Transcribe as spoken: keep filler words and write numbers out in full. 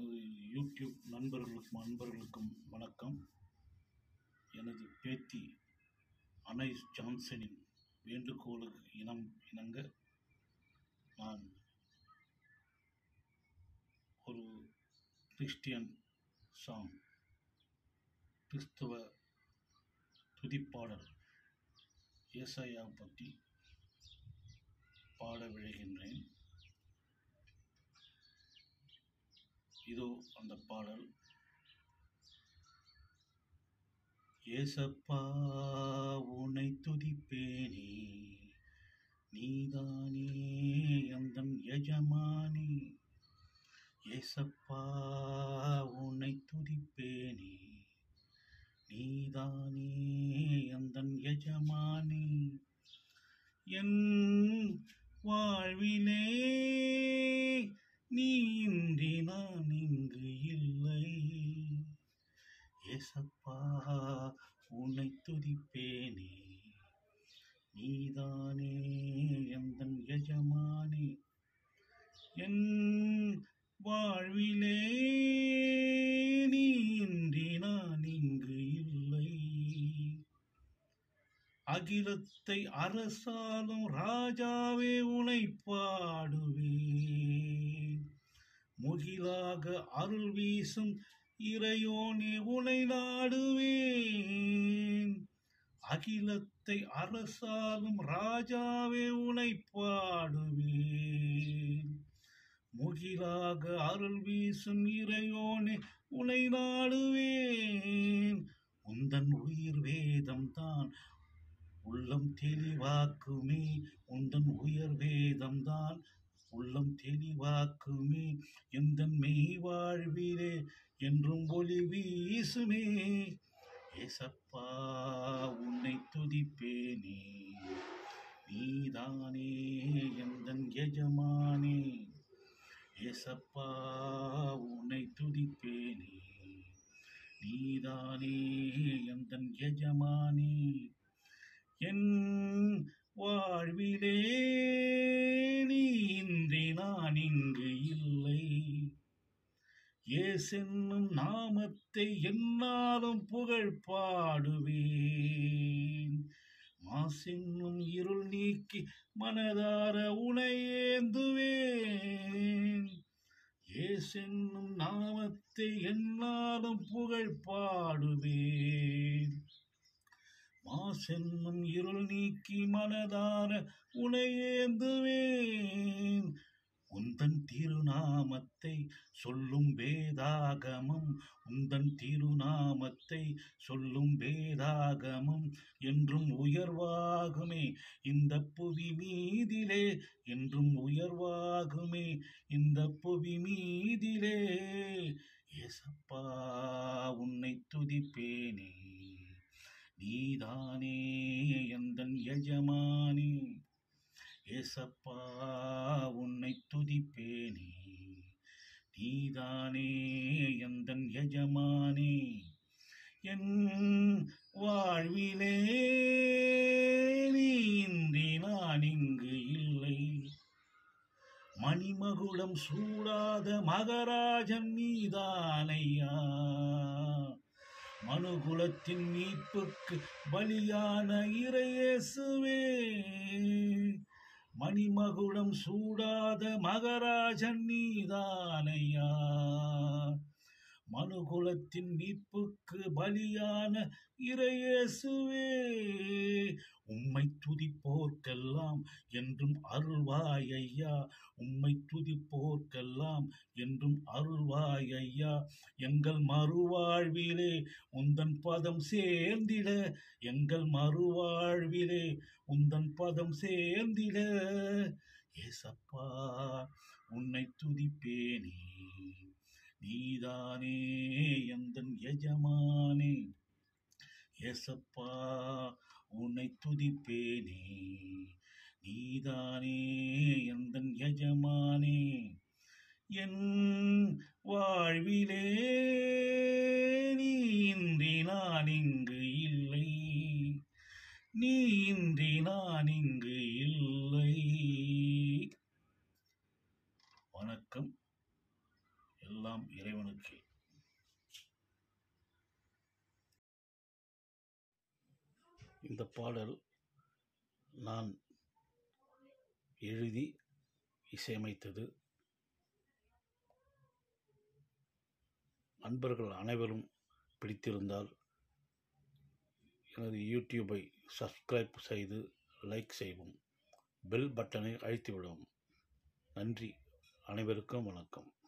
எனது யூடியூப் நண்பர்களுக்கும் அன்பர்களுக்கும் வணக்கம். எனது பேத்தி அனைஸ் ஜான்சனின் வேண்டுகோளுக்கு இனம் இணங்க நான் ஒரு கிறிஸ்டியன் சாங், கிறிஸ்தவ துதிப்பாடல் ஏசாயா பற்றி பாட விழைகின்றேன். இதோ அந்த பாடல். ஏசப்பா உன்னை துதிப்பேனே, நீதானே எந்தன் எஜமானி. ஏசப்பா உன்னை துதிப்பேனே, நீதானே எந்தன் எஜமானி. என் வாழ்விலே நீ இன்றி நான் இங்கு இல்லை. ஏசப்பா உன்னை துதிப்பேனே, நீதானே எந்தன் எஜமானி. என் வாழ்விலே நீ இன்றி நான் இங்கு இல்லை. அகிலத்தை அரசாலும் ராஜாவே உனை பாடுவேன். முகிலாக அருள் வீசும் இறையோனே உனை நாடுவேன். அகிலத்தை அரசாலும் ராஜாவே உனை பாடுவேன். முகிலாக அருள் வீசும் இறையோனே உனை நாடுவேன். உந்தன் உயிர் வேதம் தான் உள்ளம் தெளிவாக்குமே. உந்தன் உயர் வேதம் தான் உள்ளம் தெளிவாக்குமே. எந்தன் மெய் வாழ்விலே என்றும் ஒளி வீசுமே. ஏசப்பா உன்னை துதிப்பேனே, நீதானே எந்தன் எஜமானே. ஏசப்பா உன்னை துதிப்பேனே, நீதானே எந்தன் எஜமானே. என் வாழ்விலே நீ இன்றி நான் இங்கு இல்லை. இயேசென்னும் நாமத்தை என்னாலும் புகழ் பாடுவேன். மாசென்னும் இருள் நீக்கி மனதார உனை ஏந்துவேன். இயேசென்னும் நாமத்தை என்னாலும் புகழ் பாடுவேன். மாசென்னும் இருள் நீக்கி மனதார உனை ஏந்துவேன். உந்தன் திருநாமத்தை சொல்லும் வேதாகமம், உந்தன் திருநாமத்தை சொல்லும் வேதாகமம் என்றும் உயர்வாகுமே இந்த புவி மீதிலே. என்றும் உயர்வாகுமே இந்த புவி மீதிலே. ஏசப்பா உன்னை துதிப்பேனே, நீதானே எந்தன் எஜமானி. ஏசப்பா உன்னை துதிப்பேனே, நீதானே எந்தன் எஜமானி. என் வாழ்விலே நீ இன்றி நான் இங்கு இல்லை. மணிமகுடம் சூடாத மகராஜன் நீதானையா. மனுகுலத்தின் மீட்புக்கு பலியான இறையேசுவே. மணிமகுடம் சூடாத மகராஜன் நீதானையா. மனுகுலத்தின் மீட்புக்கு பலியான இறையேசுவே. உம்மை துதிப்போர்க்கெல்லாம் என்றும் அருள்வாய் ஐயா. உம்மை துதிப்போர்க்கெல்லாம் என்றும் அருள்வாய் ஐயா. எங்கள் மறுவாழ்விலே உந்தன் பதம் சேர்ந்திட. எங்கள் மறுவாழ்விலே உந்தன் பதம் சேர்ந்திட. ஏசப்பா உன்னை துதிப்பேனே, நீதானே எந்தன் எஜமானே. ஏசப்பா உன்னை துதிப்பேனே, நீதானே எந்தன் எஜமானே. என் வாழ்விலே நீ இன்றி நான் இங்கு இல்லை. நீ இன்றி நான் இங்கு இல்லை. வணக்கம். எல்லாம் இறைவனுக்கு. இந்த பாடல் நான் எழுதி இசையமைத்தது. நண்பர்கள் அனைவரும் பிடித்திருந்தால் எனது யூடியூபை சப்ஸ்கிரைப் செய்து லைக் செய்வோம், பெல் பட்டனை அழுத்திவிடவும். நன்றி, அனைவருக்கும் வணக்கம்.